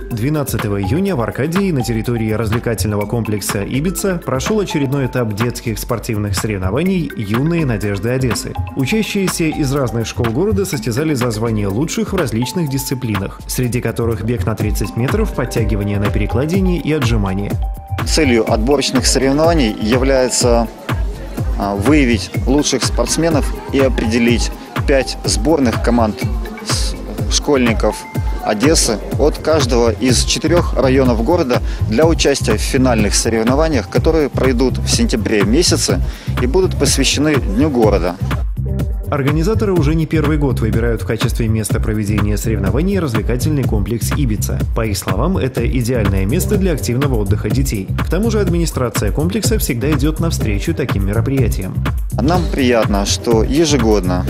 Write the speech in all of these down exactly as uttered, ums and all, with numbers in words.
двенадцатого июня в Аркадии на территории развлекательного комплекса «Ибица» прошел очередной этап детских спортивных соревнований «Юные надежды Одессы». Учащиеся из разных школ города состязались за звание лучших в различных дисциплинах, среди которых бег на тридцать метров, подтягивание на перекладине и отжимания. Целью отборочных соревнований является выявить лучших спортсменов и определить пять сборных команд школьников Одессы от каждого из четырех районов города для участия в финальных соревнованиях, которые пройдут в сентябре месяце и будут посвящены Дню города. Организаторы уже не первый год выбирают в качестве места проведения соревнований развлекательный комплекс «Ибица». По их словам, это идеальное место для активного отдыха детей. К тому же администрация комплекса всегда идет навстречу таким мероприятиям. Нам приятно, что ежегодно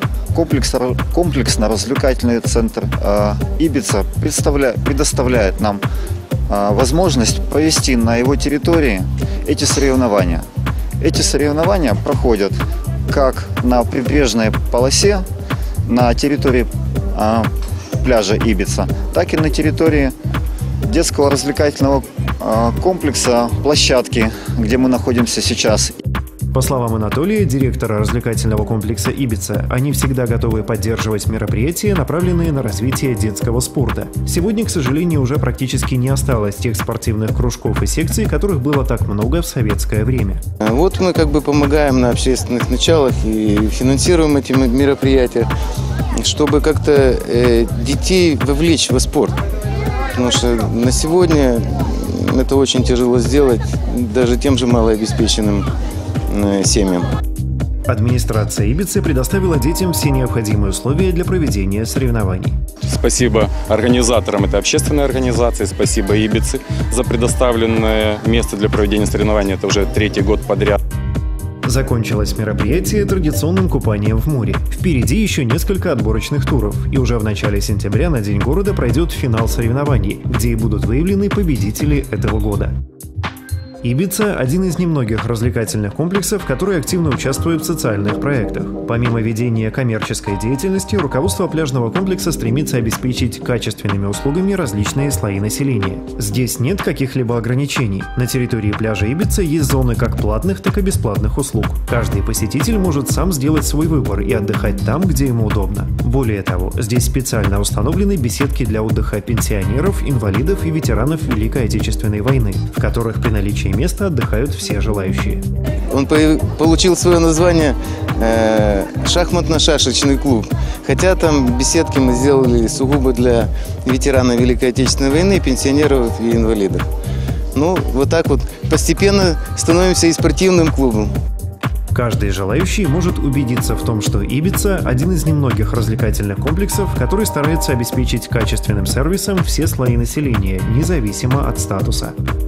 комплексно-развлекательный центр э, «Ибица» предоставляет нам э, возможность провести на его территории эти соревнования. Эти соревнования проходят как на прибрежной полосе на территории э, пляжа «Ибица», так и на территории детского развлекательного э, комплекса площадки, где мы находимся сейчас. По словам Анатолия, директора развлекательного комплекса «Ибица», они всегда готовы поддерживать мероприятия, направленные на развитие детского спорта. Сегодня, к сожалению, уже практически не осталось тех спортивных кружков и секций, которых было так много в советское время. Вот мы как бы помогаем на общественных началах и финансируем эти мероприятия, чтобы как-то э, детей вовлечь в спорт. Потому что на сегодня это очень тяжело сделать даже тем же малообеспеченным семьям. Администрация «Ибицы» предоставила детям все необходимые условия для проведения соревнований. Спасибо организаторам этой общественной организации, спасибо «Ибице» за предоставленное место для проведения соревнований. Это уже третий год подряд. Закончилось мероприятие традиционным купанием в море. Впереди еще несколько отборочных туров, и уже в начале сентября на День города пройдет финал соревнований, где и будут выявлены победители этого года. «Ибица» – один из немногих развлекательных комплексов, которые активно участвуют в социальных проектах. Помимо ведения коммерческой деятельности, руководство пляжного комплекса стремится обеспечить качественными услугами различные слои населения. Здесь нет каких-либо ограничений. На территории пляжа «Ибица» есть зоны как платных, так и бесплатных услуг. Каждый посетитель может сам сделать свой выбор и отдыхать там, где ему удобно. Более того, здесь специально установлены беседки для отдыха пенсионеров, инвалидов и ветеранов Великой Отечественной войны, в которых при наличии места отдыхают все желающие. Он получил свое название э, «Шахматно-шашечный клуб». Хотя там беседки мы сделали сугубо для ветеранов Великой Отечественной войны, пенсионеров и инвалидов. Ну, вот так вот постепенно становимся и спортивным клубом. Каждый желающий может убедиться в том, что «Ибица» – один из немногих развлекательных комплексов, который старается обеспечить качественным сервисом все слои населения, независимо от статуса.